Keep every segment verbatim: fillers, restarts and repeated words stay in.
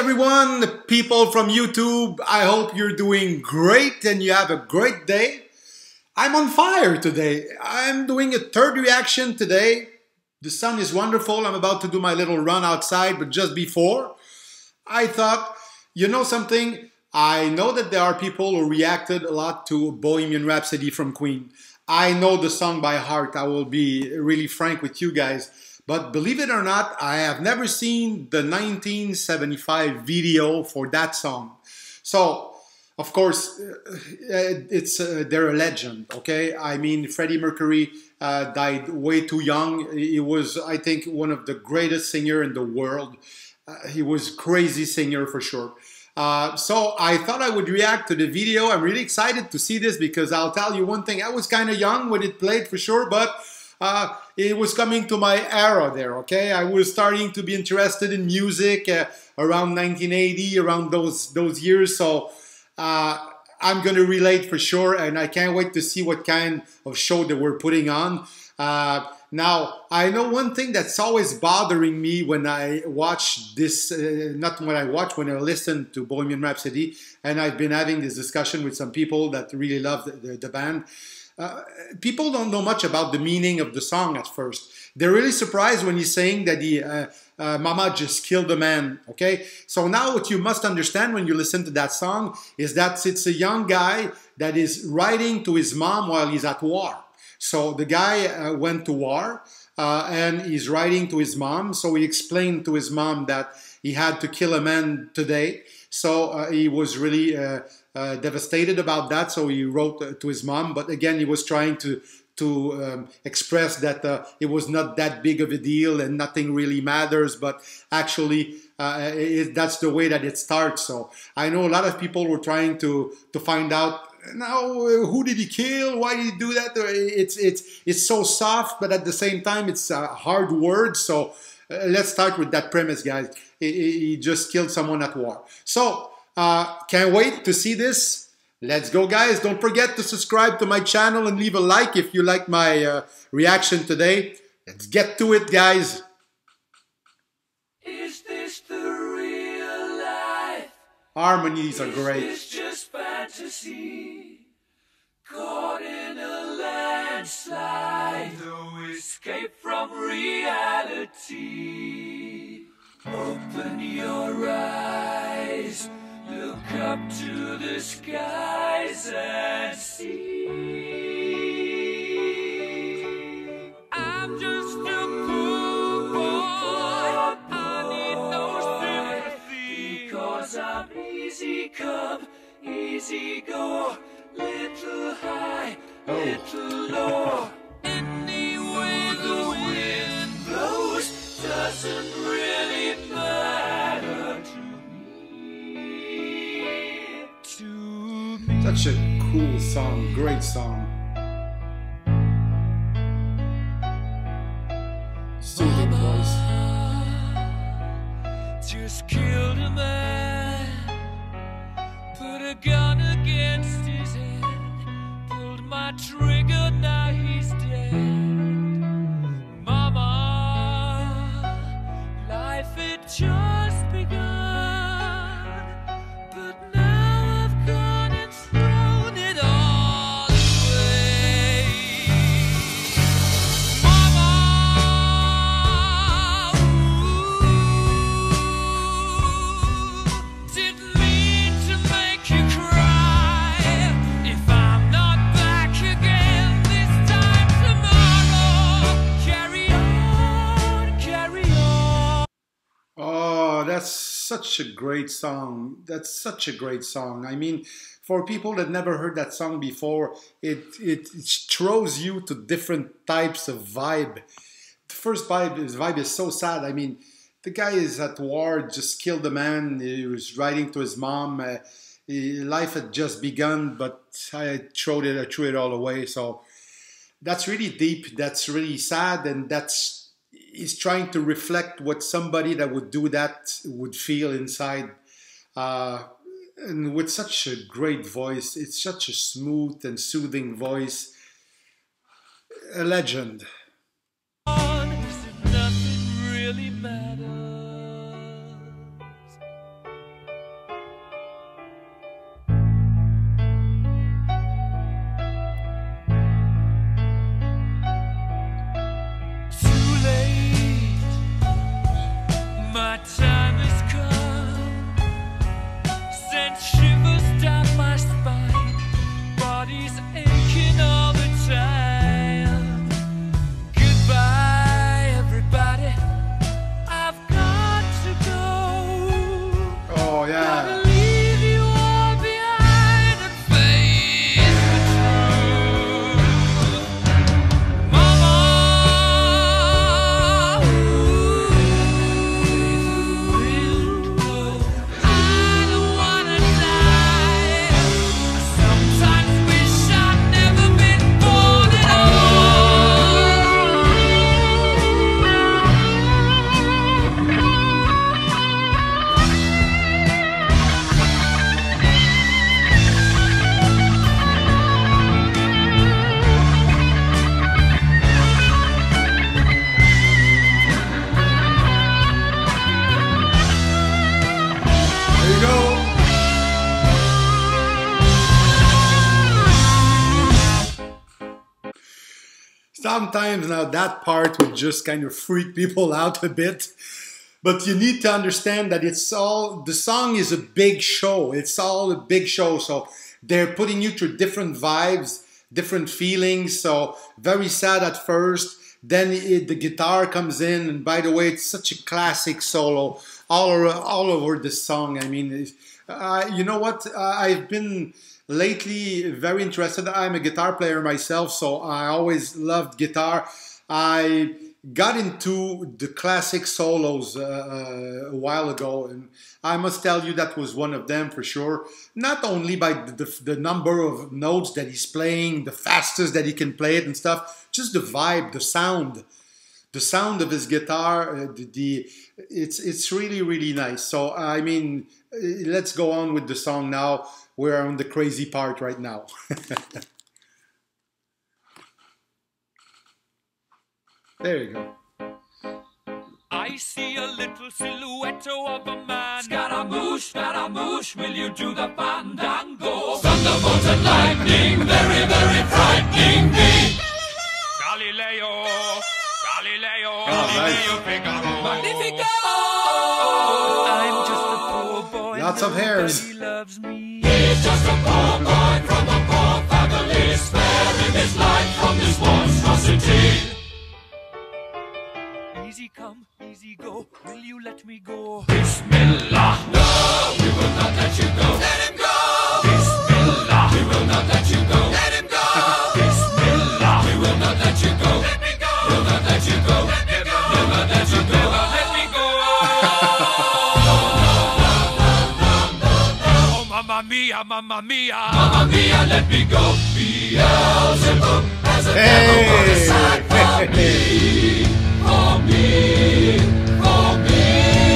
everyone, the people from YouTube. I hope you're doing great and you have a great day. I'm on fire today. I'm doing a third reaction today. The sun is wonderful. I'm about to do my little run outside, but just before, I thought, you know something? I know that there are people who reacted a lot to Bohemian Rhapsody from Queen. I know the song by heart. I will be really frank with you guys. But believe it or not, I have never seen the nineteen seventy-five video for that song. So, of course, it's uh, they're a legend, okay? I mean, Freddie Mercury uh, died way too young. He was, I think, one of the greatest singer in the world. Uh, he was a crazy singer for sure. Uh, so I thought I would react to the video. I'm really excited to see this because I'll tell you one thing. I was kind of young when it played for sure, but uh, it was coming to my era there, okay? I was starting to be interested in music uh, around nineteen eighty, around those, those years. So uh, I'm going to relate for sure, and I can't wait to see what kind of show that we're putting on. Uh, now, I know one thing that's always bothering me when I watch this, uh, not when I watch, when I listen to Bohemian Rhapsody, and I've been having this discussion with some people that really love the, the, the band. Uh, people don't know much about the meaning of the song at first. They're really surprised when he's saying that he, uh, uh, Mama just killed a man, okay? So now what you must understand when you listen to that song is that it's a young guy that is writing to his mom while he's at war. So the guy uh, went to war uh, and he's writing to his mom. So he explained to his mom that he had to kill a man today. So uh, he was really uh, uh, devastated about that. So he wrote uh, to his mom. But again, he was trying to, to um, express that uh, it was not that big of a deal and nothing really matters. But actually, uh, it, that's the way that it starts. So I know a lot of people were trying to, to find out, now, who did he kill? Why did he do that? It's it's it's so soft, but at the same time, it's a hard word. So uh, let's start with that premise, guys. He, he just killed someone at war. So uh, can't wait to see this. Let's go, guys. Don't forget to subscribe to my channel and leave a like if you like my uh, reaction today. Let's get to it, guys. Is this the real life? Harmonies are great. Is this just fantasy? Caught in a landslide, no escape from reality. Open your eyes, look up to the skies and see. I'm just a poor boy, I need no sympathy, 'cause I'm easy come, easy go. Little high, little low. Any way the wind blows doesn't really matter to me. To me. Such a cool song, great song. Soothing voice. Just killed a man, put a gun against his head. My trigger, now he's dead. Mama, life had just begun, but now I've gone and thrown it all away. Mama, ooh, didn't mean to make you cry. If I'm not again this time tomorrow, carry on, carry on. Oh, that's such a great song. That's such a great song. I mean, for people that never heard that song before, it, it, it throws you to different types of vibe. The first vibe, his vibe is so sad. I mean, the guy is at war, just killed a man. He was writing to his mom. Uh, life had just begun, but I threw it, I threw it all away. So that's really deep. That's really sad, and that's he's trying to reflect what somebody that would do that would feel inside. Uh, and with such a great voice, it's such a smooth and soothing voice. A legend. Nothing really matters. Sometimes now that part would just kind of freak people out a bit. But you need to understand that it's all, the song is a big show. It's all a big show. So they're putting you through different vibes, different feelings. So very sad at first. Then it, the guitar comes in. And by the way, it's such a classic solo all over, all over the song. I mean, uh, you know what? Uh, I've been lately very interested. I'm a guitar player myself, so I always loved guitar. I got into the classic solos uh, uh, a while ago, and I must tell you that was one of them for sure. Not only by the, the, the number of notes that he's playing, the fastest that he can play it and stuff, just the vibe, the sound, the sound of his guitar. Uh, the, the it's it's really really nice. So I mean, let's go on with the song now. We're on the crazy part right now. There you go. I see a little silhouette of a man. Scaramouche, Scaramouche, will you do the fandango? Thunderbolt and lightning, very, very frightening me. Galileo, Galileo, Oh, Galileo, nice. Figaro. Magnifico! I'm just a poor boy. Lots of hairs. Nobody loves me. He's just a poor boy from a poor family, sparing his life from this monstrosity. Easy come, easy go, will you let me go? Bismillah, no, we will not let you go. Let him go! Bismillah, we will not let you go. Let him go! Bismillah, we will not let you go. Let me go! We'll not let you go. Let me go! Never let you go. Never let me go. Oh, mamma mia, mamma mia. Mamma mia, let me go. Beelzebub has a devil on his side for me. For me, for me.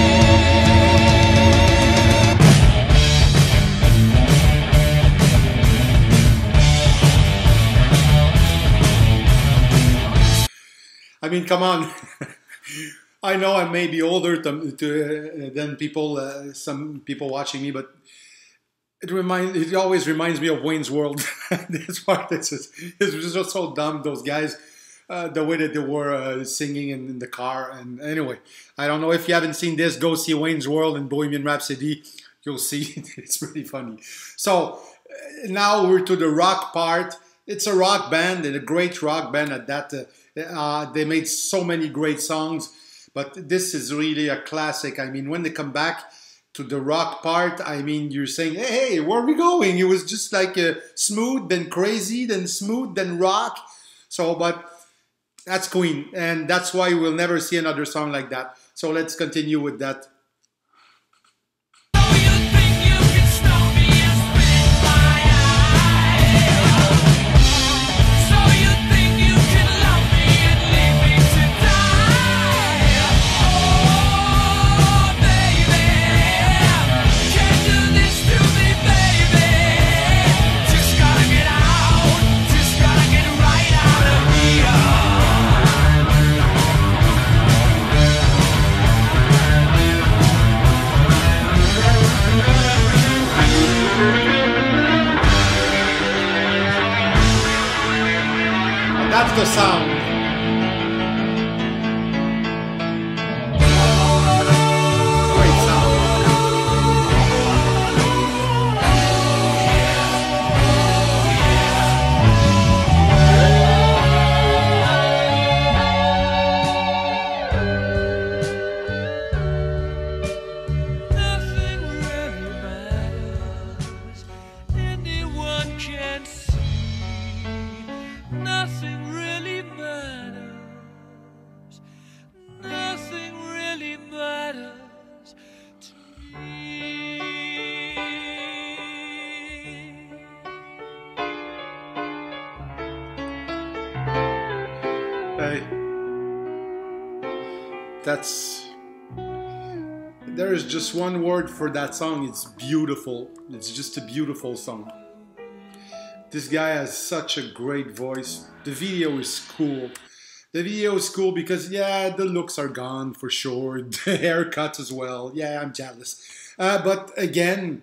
I mean, come on. I know I may be older to, to, uh, than people, uh, some people watching me, but it remind, it always reminds me of Wayne's World. This part is just, it's just so dumb, those guys. Uh, the way that they were uh, singing in, in the car. And anyway, I don't know if you haven't seen this, go see Wayne's World and Bohemian Rhapsody. You'll see it's really funny. So uh, now we're to the rock part. It's a rock band and a great rock band at that. Uh, uh, they made so many great songs, but this is really a classic. I mean, when they come back to the rock part, I mean, you're saying, hey, hey, where are we going? It was just like uh, smooth, then crazy, then smooth, then rock. So, but that's Queen, and that's why we'll never see another song like that. So let's continue with that. That's the sound. Great sound. Nothing really matters. Anyone can see. Nothing really matters. Nothing really matters to me. Hey, that's, there is just one word for that song. It's beautiful. It's just a beautiful song. This guy has such a great voice. The video is cool. The video is cool because, yeah, the looks are gone for sure. The haircut as well. Yeah, I'm jealous. Uh, but again,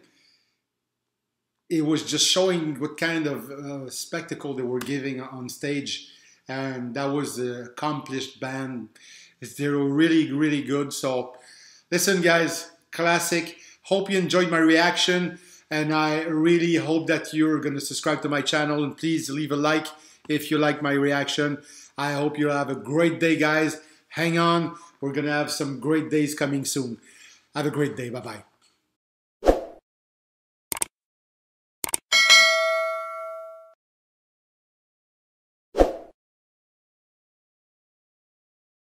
it was just showing what kind of uh, spectacle they were giving on stage. and that was an accomplished band. They're really, really good. So listen, guys, classic. Hope you enjoyed my reaction, and I really hope that you're going to subscribe to my channel, and please leave a like if you like my reaction. I hope you have a great day, guys. Hang on. We're going to have some great days coming soon. Have a great day. Bye-bye.